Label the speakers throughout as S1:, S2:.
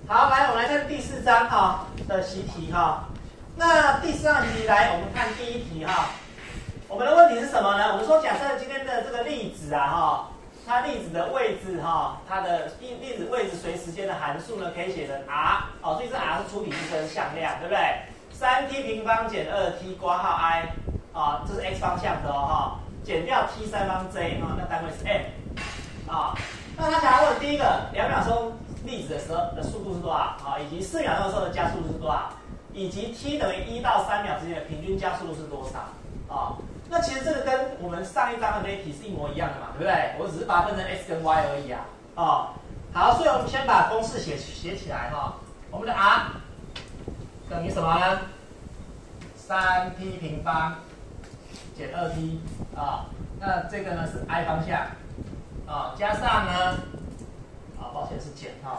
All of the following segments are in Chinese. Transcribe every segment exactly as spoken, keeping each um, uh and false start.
S1: 好，来，我们来看第四章哈的习题哈。那第四章习题来，我们看第一题哈。我们的问题是什么呢？我们说，假设今天的这个粒子啊哈，它粒子的位置哈，它的粒粒子位置随时间的函数呢，可以写成 r 哦，所以这 r 是出体自身向量，对不对？三 t 平方减二 t 括号 i 啊，这是 x 方向的哦哈，减掉 t 三方 j 啊，那单位是 m 啊。那他想要问第一个，两秒钟粒子的时候的速度是多少啊？以及四秒钟的时候的加速度是多少？以及 t 等于一到三秒之间的平均加速度是多少？啊，那其实这个跟我们上一章的那一题是一模一样的嘛，对不对？我只是把它分成 x 跟 y 而已啊。哦，好，所以我们先把公式写写起来哈。我们的 r 等于什么呢？三 t 平方减二 t 啊，那这个呢是 i 方向啊，加上呢，啊，抱歉是减哈，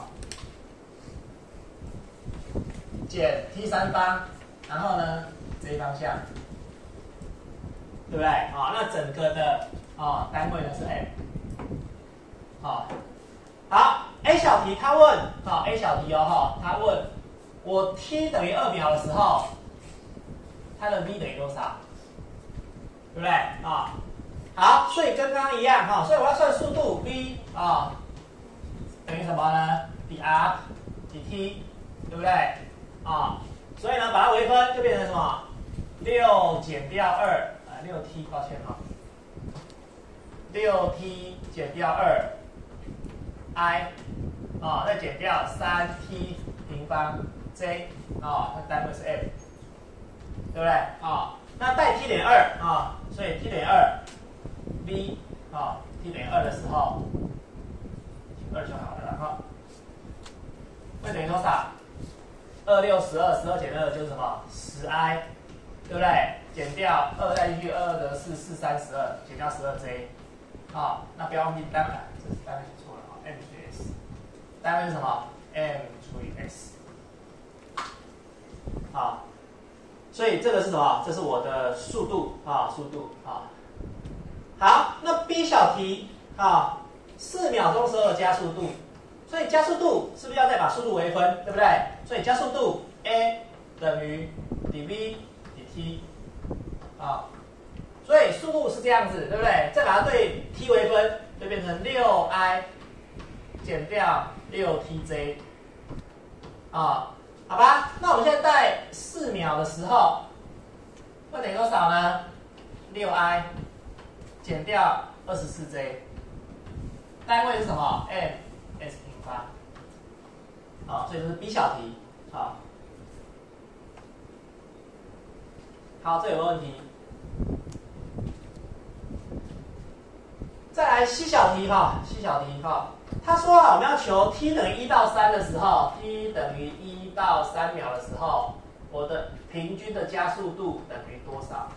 S1: 减 t 三方，然后呢 j 方向。对不对？啊，那整个的啊单位呢是 m。好，好 ，A 小题他问，啊 A 小题哦哈，他问我 t 等于二秒的时候，它的 v 等于多少？对不对？啊，好，所以跟刚刚一样哈，所以我要算速度 v 啊等于什么呢？比 r 比 t， 对不对？啊，所以呢把它微分就变成什么？六减掉二。六 t， 抱歉哈，六 t 减掉二 i， 啊、哦，再减掉三 t 平方 j， 啊、哦，那单位是 m， 对不对？啊、哦，那带 t 等于二啊，所以 t 等于二 v 啊、哦、，t 等于二的时候，二就好了哈，会等于多少？二六十二，十二减二就是什么？十 i， 对不对？减掉二带进去，二二得四，四三十二，减掉十二 j， 啊，那不要忘记单位，这是单位写错了啊 ，m 除以 s， 单位是什么 ？m 除以 s， 啊，所以这个是什么？这是我的速度啊，速度啊。好，那 B 小题啊，四秒钟时候的加速度，所以加速度是不是要再把速度微分，对不对？所以加速度 a 等于 dv dt。啊，所以速度是这样子，对不对？再把它对 t 微分，就变成六 i 减掉六 t j， 啊，好吧？那我们现在在四秒的时候，会等于多少呢？六 i 减掉二十四 j， 单位是什么 ？m s 平方。啊，所以这是 B 小题，好。好，这有个问题。再来 C 小题哈 ，C 小题哈，他说啊，我们要求 t 等于一到三的时候 ，t 等于一到三秒的时候，我的平均的加速度等于多少？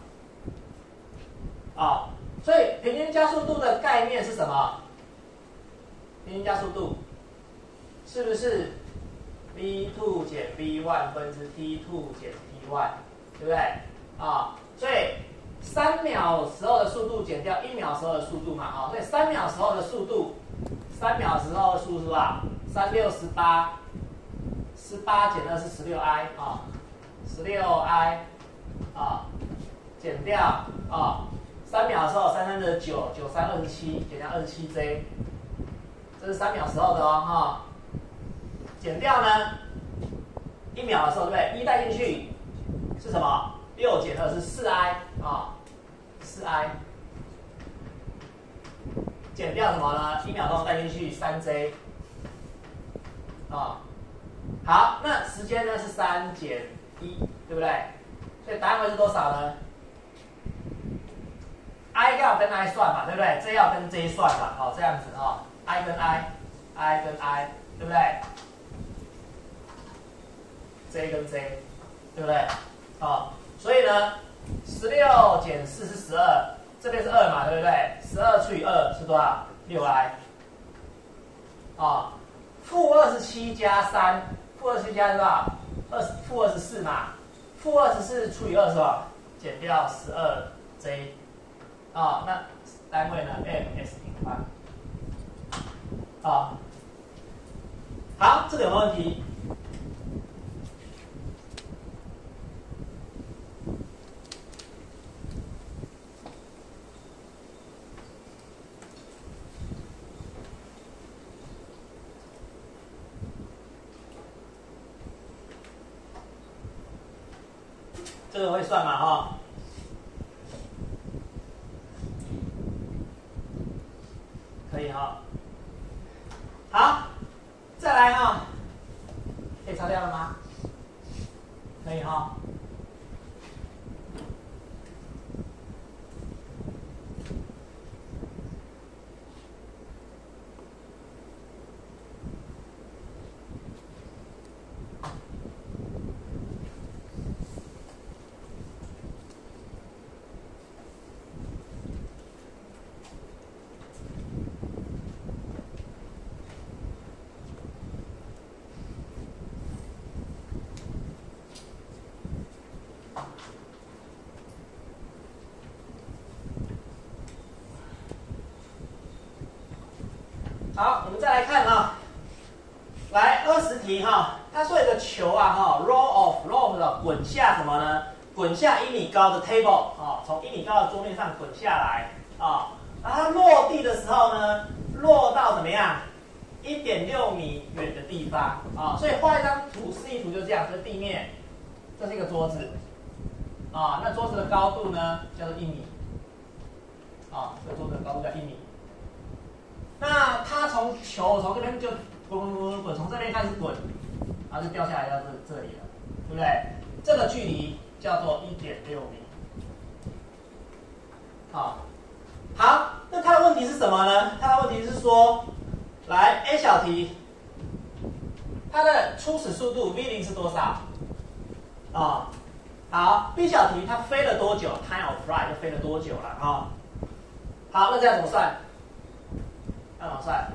S1: 啊，所以平均加速度的概念是什么？平均加速度是不是 v 二 减 v 一 分之 t 二 减 t 一， 对不对？啊，所以三秒时候的速度减掉一秒时候的速度嘛，啊，所以三秒时候的速度，三秒时候的速度是吧？三六十八，十八减二是十六 i 啊，十六 i 啊，减掉啊，三秒的时候三三得九，九三二十七，减掉二十七 j， 这是三秒时候的哦，哈、啊，减掉呢，一秒的时候对不对？一带进去是什么？六减二是四 i 啊，四 i 减掉什么呢？一秒钟带进去三 j 啊，好，那时间呢是三减一，对不对？所以答案会是多少呢 ？i 要跟 i 算嘛，对不对 ？j 要跟 j 算嘛，好，这样子啊 ，i 跟 i，i 跟 i， 对不对 ？j 跟 j， 对不对？啊。所以呢，十六减四是十二，这边是二嘛，对不对？十二除以二是多少？六 i。啊，负二十七加三，负二十七加多少？二负二十四嘛，负二十四除以二是吧？减掉十二 j。啊，那单位呢 ？m s 平方。啊，好，这个有没有问题？ 这个会算嘛哈？可以哈。好，再来哈，可以擦掉了吗？可以哈。好，我们再来看啊，来二十题哈，他说有个球啊哈 ，roll off roll 的滚下什么呢？滚下一米高的 table 啊，从一米高的桌面上滚下来啊，然后它落地的时候呢，落到怎么样？一点六米远的地方啊，所以画一张图示意图就这样，这是地面，这是一个桌子啊，那桌子的高度呢叫做一米啊，这个桌子的高度叫一米。那它从球从这边就滚滚滚滚，从这边开始滚，然后就掉下来到这这里了，对不对？这个距离叫做一点六米。好，好，那它的问题是什么呢？它的问题是说，来 A 小题，它的初始速度 v 零是多少？啊，好 ，B 小题它飞了多久 ？Time of flight 就飞了多久了啊？好，那这样怎么算？要怎么算？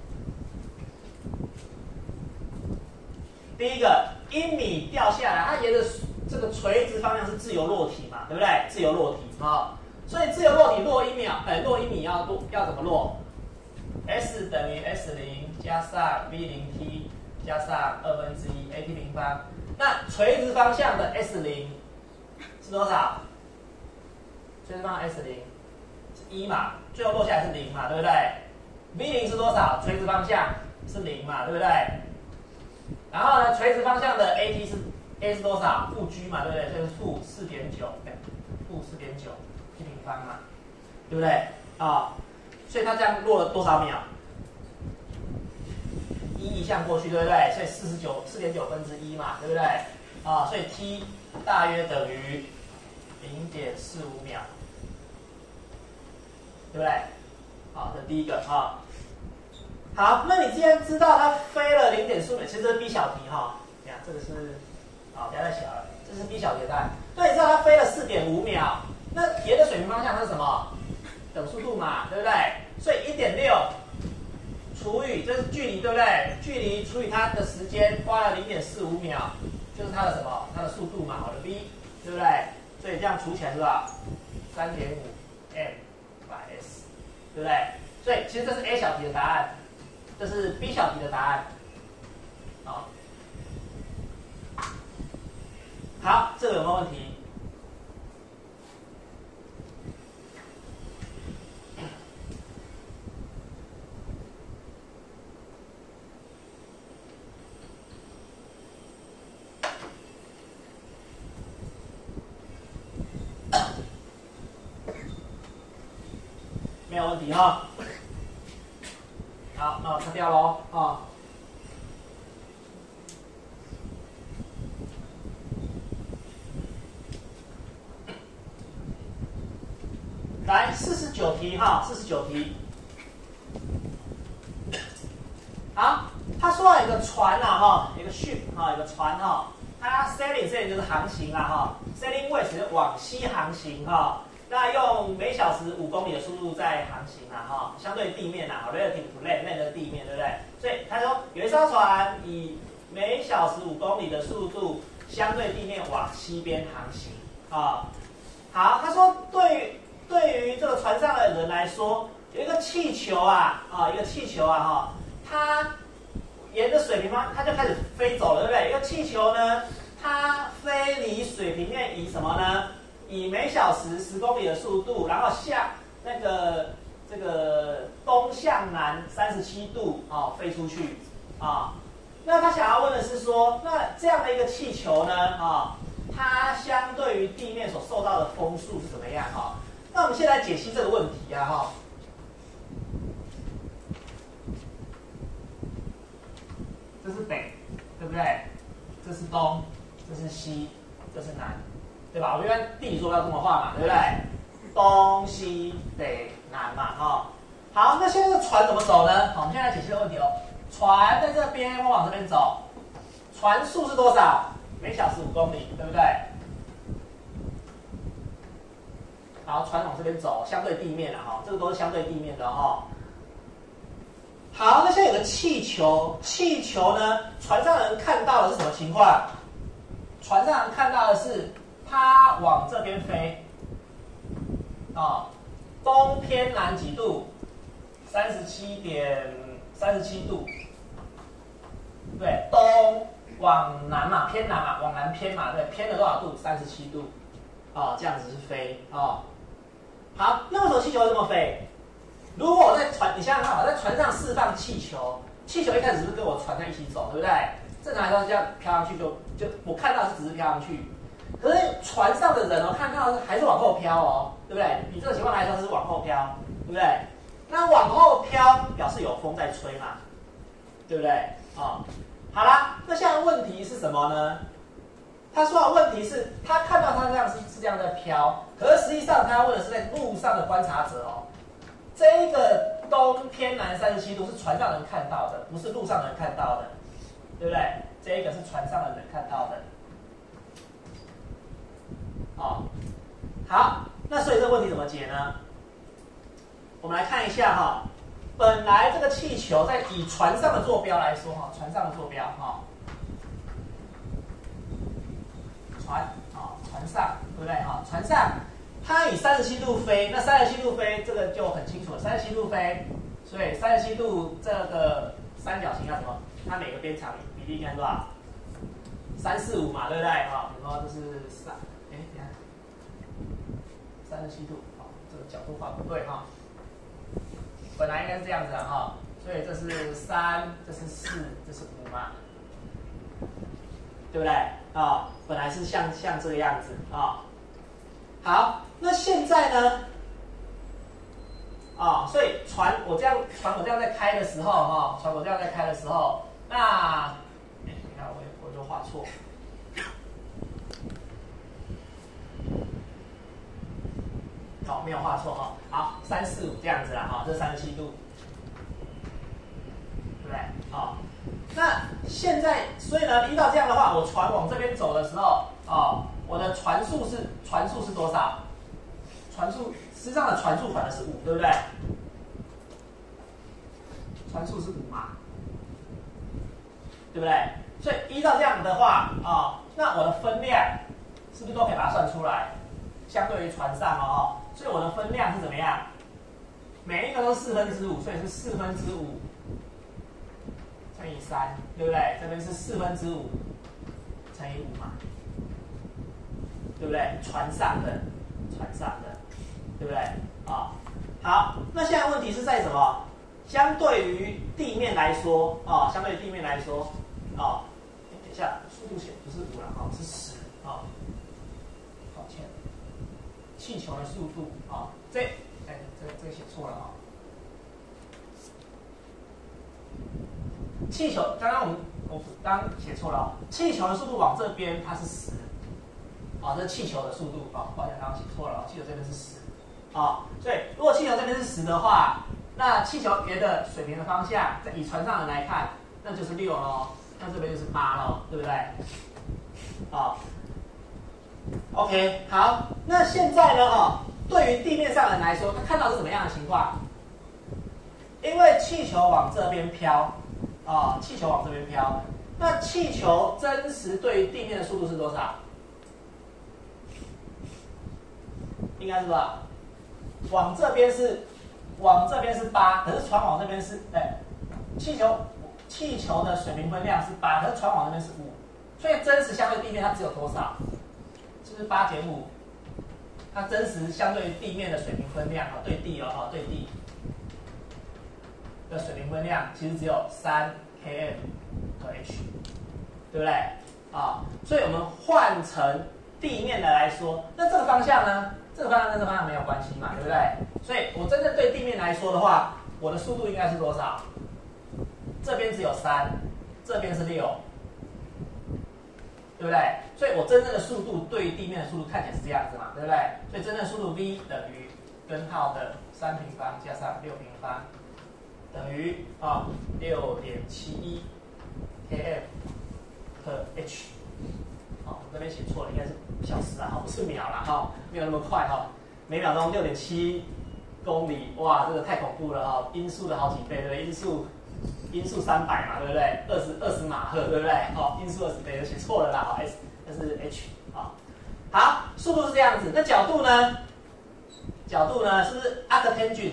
S1: 第一个，一米掉下来，它沿着这个垂直方向是自由落体嘛，对不对？自由落体啊、哦，所以自由落体落一秒，哎，落一米要落要怎么落 ？S 等于 S 零加上 v 零 t 加上二分之一 at 平方。那垂直方向的 S 零是多少？垂直方向 S 零是一嘛，最后落下来是零嘛，对不对？V 零是多少？垂直方向是零嘛，对不对？然后呢，垂直方向的 A T 是 A 是多少？负 G 嘛，对不对？所以是负四点九，负四点九 G 平方嘛，对不对？啊、哦，所以它这样落了多少秒？一移项过去，对不对？所以四十九四点九分之一嘛，对不对？啊、哦，所以 T 大约等于零点四五秒，对不对？好，这是第一个哈。好，那你既然知道它飞了零点四秒，其实这是 B 小题哈。你看这个是，好，不要再小了，这是 B 小题的答案。对，你知道它飞了四点五秒，那沿着水平方向它是什么？等速度嘛，对不对？所以一点六除以这是距离，对不对？距离除以它的时间，花了零点四五秒，就是它的什么？它的速度嘛，我的 v， 对不对？所以这样除起来是多少？三点五 m 百 s， 对不对？所以其实这是 A 小题的答案，这是 B 小题的答案。好，好，这个有没有问题？没有问题哈。好，那我擦掉喽啊。来，四十九题哈，四十九题。好，他说有个船啊哈，有个 ship 哈，有个船哈，它 sailing sailing 就是航行啦哈 ，sailing west 就往西航行哈。那用每小时五公里的速度在航行啊，哈，相对地面啊 ，relative to land land 的地面，对不对？所以他说有一艘船以每小时五公里的速度相对地面往西边航行啊。好，他说对于对于这个船上的人来说，有一个气球啊，啊，一个气球啊，哈，它沿着水平方，它就开始飞走了，对不对？一个气球呢，它飞离水平面以什么呢？以每小时十公里的速度，然后向那个这个东向南三十七度啊、哦、飞出去啊。那他想要问的是说，那这样的一个气球呢啊、哦， 它相对于地面所受到的风速是怎么样哈？那我们先来解析这个问题啊哈。这是北，对不对？这是东，这是西，这是南，对吧？我们一般地理坐标这么画嘛，对不对？东西北南嘛，哈。好，那现在这个船怎么走呢？好，我们现在来解析这个问题哦。船在这边，会往这边走，船速是多少？每小时五公里，对不对？好，船往这边走，相对地面了哈，这个都是相对地面的哈。好，那现在有个气球，气球呢，船上人看到的是什么情况？船上人看到的是它往这边飞，啊、哦，东偏南几度？三十七点三十七度，对，东往南嘛，偏南嘛，往南偏嘛，对，偏了多少度？三十七度，啊、哦，这样子是飞啊、哦。好，那为什么气球会这么飞？如果我在船，你想想看，我在船上释放气球，气球一开始是不是跟我船在一起走，对不对？正常来说这样飘上去就就我看到是只是飘上去，可是船上的人哦，看到是还是往后飘哦，对不对？以这个情况来说是往后飘，对不对？那往后飘表示有风在吹嘛，对不对？哦，好啦，那现在问题是什么呢？他说的问题是他看到他这样是是这样在飘，可是实际上他要问的是在路上的观察者哦。这个东偏南三十七度是船上人看到的，不是路上人看到的，对不对？这一个是船上的人看到的。哦，好，那所以这个问题怎么解呢？我们来看一下哈，本来这个气球在以船上的坐标来说哈，船上的坐标哈，船啊，船上对不对哈？船上。它以三十七度飞，那三十七度飞这个就很清楚了，三十七度飞，所以三十七度这个三角形要什么？它每个边长比例应该多少？三四五嘛，对不对？哈、哦，比如说这是三，哎，等下，三十七度，好、哦，这个角度画不对哈、哦，本来应该是这样子的哈、哦，所以这是三，这是四，这是五嘛，对不对？啊、哦，本来是像像这个样子啊、哦，好。那现在呢？啊、哦，所以船我这样船我这样在开的时候，哈、哦，船我这样在开的时候，那，哎，你看我我就画错，好、哦，没有画错哈、哦，好，三四五这样子啦，哈、哦，这三十七度，对不对？好、哦，那现在所以呢，依照这样的话，我船往这边走的时候，哦，我的船速是船速是多少？船速，实际上的船速反而是五，对不对？船速是五嘛，对不对？所以依照这样的话啊、哦，那我的分量是不是都可以把它算出来？相对于船上哦，所以我的分量是怎么样？每一个都是四分之五，所以是四分之五乘以三，对不对？这边是四分之五乘以五嘛，对不对？船上的，船上的。对不对？啊、哦，好，那现在问题是在什么？相对于地面来说，啊、哦，相对于地面来说，啊、哦，等一下，速度写不是五了，哈、哦，是十，啊、哦，抱歉，气球的速度，啊、哦，这，哎，这这写错了啊、哦，气球，刚刚我们我刚写错了、哦，气球的速度往这边它是十，啊、哦，这是气球的速度，啊、哦，抱歉，刚刚写错了，哦，气球这边是十。啊、哦，所以如果气球这边是十的话，那气球沿着水平的方向，在以船上人来看，那就是六咯，那这边就是八咯，对不对？啊、哦、，OK， 好，那现在呢，哦，对于地面上人来说，他看到是什么样的情况？因为气球往这边飘，啊、哦，气球往这边飘，那气球真实对于地面的速度是多少？应该是多少？往这边是，往这边是八，可是船往这边是，哎，气球气球的水平分量是八，可是船往那边是五，所以真实相对地面它只有多少？就是八减五，它真实相对于地面的水平分量啊，对地哦，哈，对地的水平分量其实只有三 km 和 h， 对不对？啊，所以我们换成地面的来说，那这个方向呢？这个方向跟这个方向没有关系嘛，对不对？所以我真正对地面来说的话，我的速度应该是多少？这边只有三，这边是六，对不对？所以我真正的速度对于地面的速度看起来是这样子嘛，对不对？所以真正的速度 v 等于根号的三平方加上六平方等于啊六点七一 km per h。好，我这边写错了，应该是小时啊，不是秒啦，哈，没有那么快哈，每秒钟六点七公里，哇，这个太恐怖了哈，音速的好几倍，对不对？音速音速三百嘛，对不对？二十二十马赫，对不对？好，音速二十倍，写错了啦，好 ，s 那是 h 啊。好，速度是这样子，那角度呢？角度呢，是不是 arctangent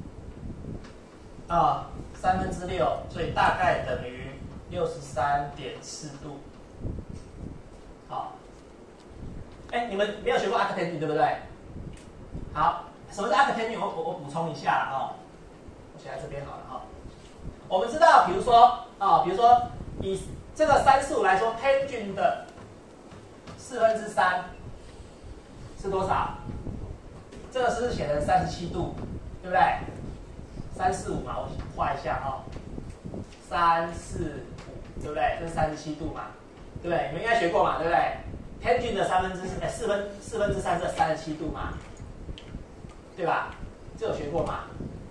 S1: 啊？三分之六，所以大概等于六十三点四度。好，哎，你们没有学过 arctangent 对不对？好，什么是 arctangent？ 我我我补充一下啊、哦，我写在这边好了哈、哦。我们知道，比如说啊、哦，比如说以这个参数来说 ，tangent 的四分之三是多少？这个是不是写成三十七度，对不对？三四五嘛，我画一下哈、哦，三四五，对不对？这是三十七度嘛，对不对？你们应该学过嘛，对不对 ？tangent 的三分之哎四分四分之三是三十七度嘛，对吧？这有学过嘛？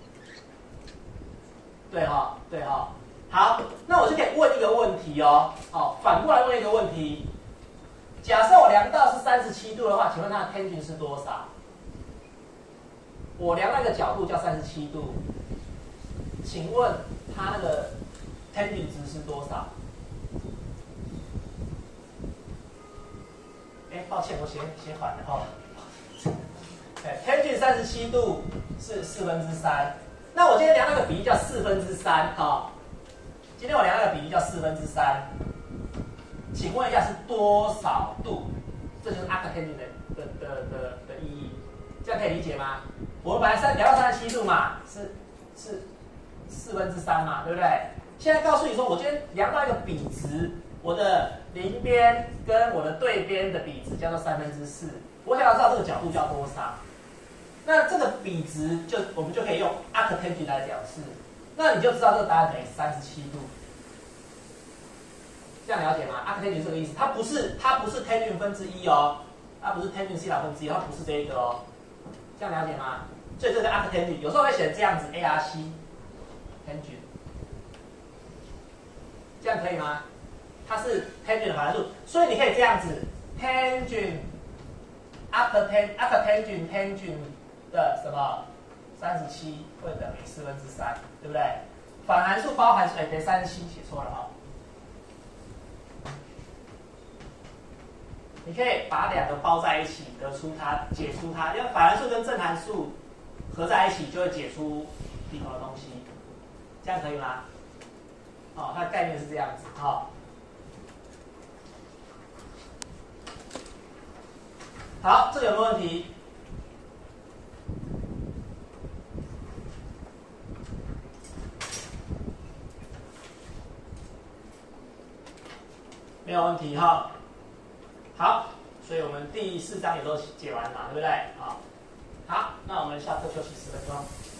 S1: 对哈、哦，对哈、哦。好，那我就可以问一个问题哦，哦，反过来问一个问题。假设我量到是三十七度的话，请问它的 tangent 是多少？我量那个角度叫三十七度，请问它那个 tangent 值是多少？哎，抱歉，我写写反了哈。哎 ，tangent 三十七度是四分之三。那我今天量那个比例叫四分之三哈。今天我量那个比例叫四分之三，请问一下是多少度？这就是 arctangent 的的的的的意义，这样可以理解吗？我们本来三量到三十七度嘛，是是四分之三嘛，对不对？现在告诉你说，我今天量到一个比值，我的邻边跟我的对边的比值叫做三分之四，我想要知道这个角度叫多少。那这个比值就我们就可以用 arctangent 来表示，那你就知道这个答案等于三十七度。这样了解吗 ？arctangent 这个意思，它不是它不是 tangent 分之一哦，它不是 tangent 西塔分之一，它不是这个哦。这样了解吗？所以这个 arctangent 有时候会写这样子 arc tangent， 这样可以吗？它是 tangent 的反函数，所以你可以这样子 tangent arctangent arctangent tangent 的什么三十七会等于四分之三，对不对？反函数包含哎，对，三十七写错了哈、哦。你可以把两个包在一起，得出它解出它，因为反函数跟正函数合在一起就会解出里头的东西，这样可以吗？哦，它的概念是这样子，好、哦。好，这个有没有问题？没有问题哈。好，所以我们第四章也都解完了，对不对？好，好，那我们下课休息十分钟。